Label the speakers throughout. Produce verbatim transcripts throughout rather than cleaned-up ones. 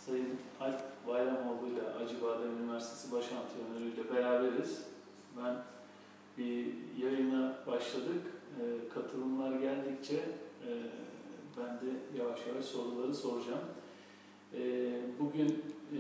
Speaker 1: Sayın Alp Bayramoğlu ile Acıbadem Üniversitesi Baş Antrenörü ile beraberiz. Ben bir yayına başladık. E, katılımlar geldikçe e, ben de yavaş yavaş soruları soracağım. E, bugün e,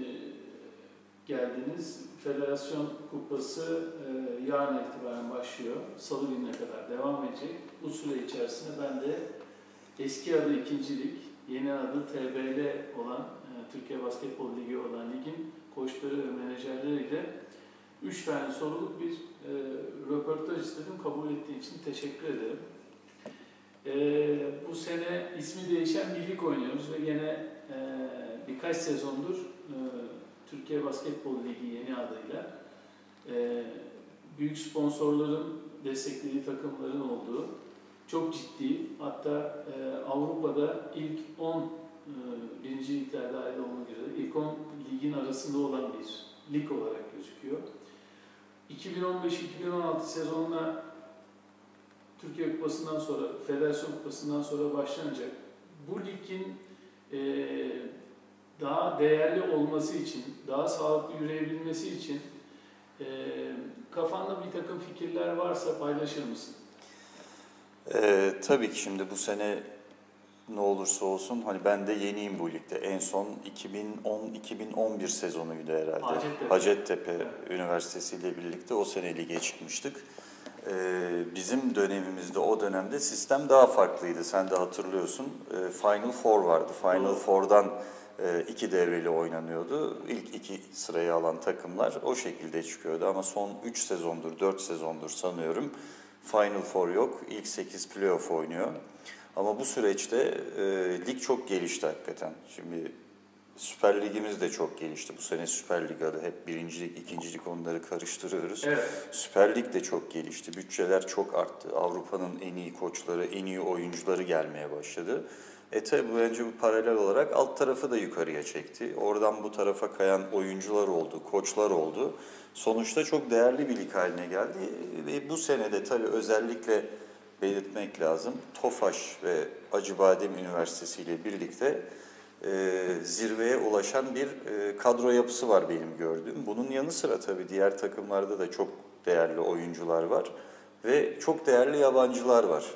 Speaker 1: geldiniz. Federasyon Kupası e, yarın itibaren başlıyor. Salı gününe kadar devam edecek. Bu süre içerisinde ben de eski adı ikincilik, yeni adı T B L olan e, Türkiye Basketbol Ligi olan ligin koçları ve menajerleriyle üç tane soruluk bir e, röportaj istedim. Kabul ettiği için teşekkür ederim. E, bu sene ismi değişen bir lig oynuyoruz ve yine e, birkaç sezondur e, Türkiye Basketbol Ligi yeni adıyla e, büyük sponsorların desteklediği takımların olduğu, çok ciddi, hatta e, Avrupa'da ilk on e, birinci liglerde dahil olmak üzere ilk on ligin arasında olan bir lig olarak gözüküyor. iki bin on beş iki bin on altı sezonuna Türkiye Kupası'ndan sonra, Federasyon Kupası'ndan sonra başlanacak. Bu ligin e, daha değerli olması için, daha sağlıklı yürüyebilmesi için e, kafanda bir takım fikirler varsa paylaşır mısın?
Speaker 2: Ee, tabii ki şimdi bu sene ne olursa olsun hani ben de yeniyim bu ligde. En son iki bin on iki bin on bir sezonuydu herhalde.
Speaker 1: Hacettepe,
Speaker 2: Hacettepe
Speaker 1: evet.
Speaker 2: Üniversitesi ile birlikte o sene lige çıkmıştık. Ee, bizim dönemimizde o dönemde sistem daha farklıydı. Sen de hatırlıyorsun. Ee, Final Four vardı. Final
Speaker 1: Doğru.
Speaker 2: Four'dan e, iki devreli oynanıyordu. İlk iki sırayı alan takımlar o şekilde çıkıyordu. Ama son üç sezondur, dört sezondur sanıyorum Final Four yok. İlk sekiz playoff oynuyor. Ama bu süreçte e, lig çok gelişti hakikaten. Şimdi Süper Ligimiz de çok gelişti. Bu sene Süper Lig adı. Hep birincilik, ikincilik onları karıştırıyoruz.
Speaker 1: Evet.
Speaker 2: Süper Lig de çok gelişti. Bütçeler çok arttı. Avrupa'nın en iyi koçları, en iyi oyuncuları gelmeye başladı. E tabi bence bu paralel olarak alt tarafı da yukarıya çekti. Oradan bu tarafa kayan oyuncular oldu, koçlar oldu. Sonuçta çok değerli bir lig haline geldi. Ve bu senede tabii özellikle belirtmek lazım. TOFAŞ ve Acıbadem Üniversitesi ile birlikte e, zirveye ulaşan bir e, kadro yapısı var benim gördüğüm. Bunun yanı sıra tabii diğer takımlarda da çok değerli oyuncular var ve çok değerli yabancılar var.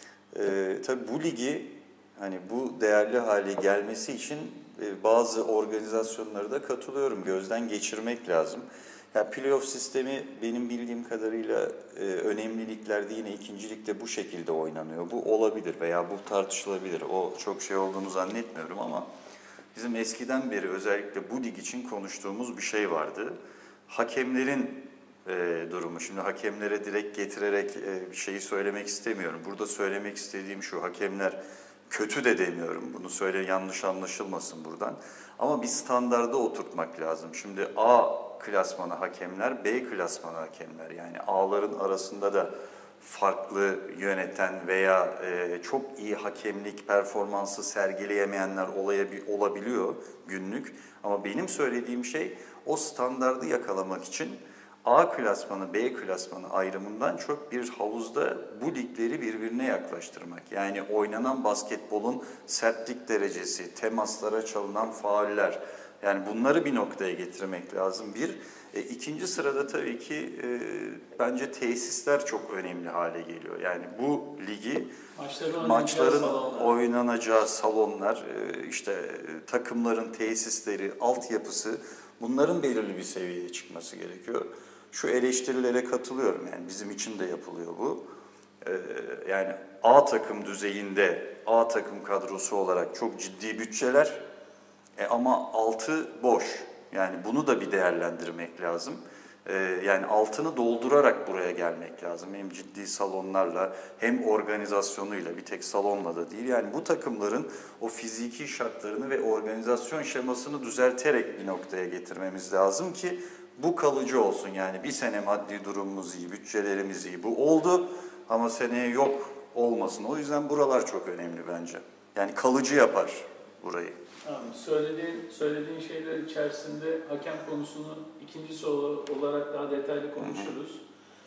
Speaker 2: E, tabii bu ligi hani bu değerli hale gelmesi için e, bazı organizasyonlara da katılıyorum. Gözden geçirmek lazım. Ya playoff sistemi benim bildiğim kadarıyla e, önemli liglerde yine ikincilikte bu şekilde oynanıyor. Bu olabilir veya bu tartışılabilir. O çok şey olduğunu zannetmiyorum ama bizim eskiden beri özellikle bu lig için konuştuğumuz bir şey vardı. Hakemlerin e, durumu. Şimdi hakemlere direkt getirerek e, bir şeyi söylemek istemiyorum. Burada söylemek istediğim şu: hakemler kötü de demiyorum. Bunu söyle, yanlış anlaşılmasın buradan. Ama bir standarda oturtmak lazım. Şimdi A klasmanı hakemler, B klasmanı hakemler. Yani A'ların arasında da farklı yöneten veya e, çok iyi hakemlik performansı sergileyemeyenler olabiliyor günlük. Ama benim söylediğim şey o standardı yakalamak için A klasmanı, B klasmanı ayrımından çok bir havuzda bu ligleri birbirine yaklaştırmak. Yani oynanan basketbolun sertlik derecesi, temaslara çalınan fauller, yani bunları bir noktaya getirmek lazım. Bir, e, ikinci sırada tabii ki e, bence tesisler çok önemli hale geliyor. Yani bu ligi
Speaker 1: Maçların,
Speaker 2: maçların
Speaker 1: salonlar.
Speaker 2: oynanacağı salonlar, e, işte e, takımların tesisleri, altyapısı, bunların belirli bir seviyeye çıkması gerekiyor. Şu eleştirilere katılıyorum, yani bizim için de yapılıyor bu. Ee, yani A takım düzeyinde, A takım kadrosu olarak çok ciddi bütçeler e, ama altı boş. Yani bunu da bir değerlendirmek lazım. Ee, yani altını doldurarak buraya gelmek lazım. Hem ciddi salonlarla hem organizasyonuyla, bir tek salonla da değil. Yani bu takımların o fiziki şartlarını ve organizasyon şemasını düzelterek bir noktaya getirmemiz lazım ki bu kalıcı olsun. Yani bir sene maddi durumumuz iyi, bütçelerimiz iyi. Bu oldu ama seneye yok olmasın. O yüzden buralar çok önemli bence. Yani kalıcı yapar burayı.
Speaker 1: Tamam. Söylediğin, söylediğin şeyler içerisinde hakem konusunu ikinci soru olarak daha detaylı konuşuruz.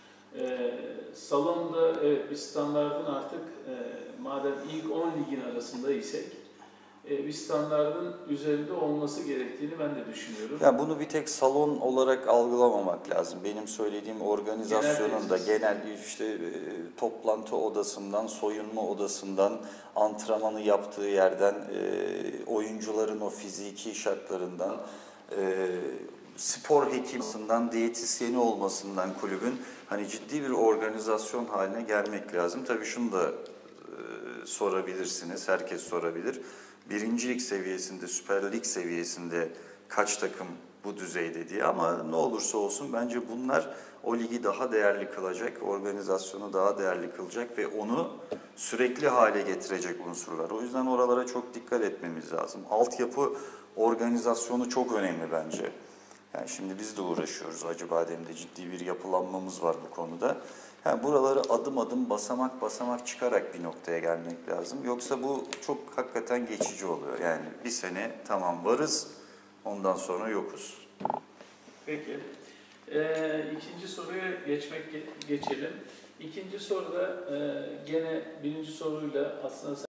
Speaker 1: Ee, salonda evet bir standardın artık e, madem ilk on ligin arasında isek e, bir standardın üzerinde olması gerektiğini ben de düşünüyorum.
Speaker 2: Ya bunu bir tek salon olarak algılamamak lazım. Benim söylediğim organizasyonun da
Speaker 1: Genel
Speaker 2: genel işte e, toplantı odasından, soyunma odasından, antrenmanı yaptığı yerden, e, oyuncuların o fiziki şartlarından, e, spor hekiminden, diyetisyeni olmasından kulübün hani ciddi bir organizasyon haline gelmek lazım. Tabii şunu da e, sorabilirsiniz, herkes sorabilir. Birincilik seviyesinde, Süper Lig seviyesinde kaç takım bu düzeyde diye, ama ne olursa olsun bence bunlar o ligi daha değerli kılacak, organizasyonu daha değerli kılacak ve onu sürekli hale getirecek unsurlar. O yüzden oralara çok dikkat etmemiz lazım. Altyapı organizasyonu çok önemli bence. Yani şimdi biz de uğraşıyoruz. Acıbadem'de ciddi bir yapılanmamız var bu konuda. Yani buraları adım adım basamak basamak çıkarak bir noktaya gelmek lazım. Yoksa bu çok hakikaten geçici oluyor. Yani bir sene tamam varız, ondan sonra yokuz.
Speaker 1: Peki. Ee, ikinci soruya geçmek geçelim. İkinci soruda e, gene birinci soruyla aslında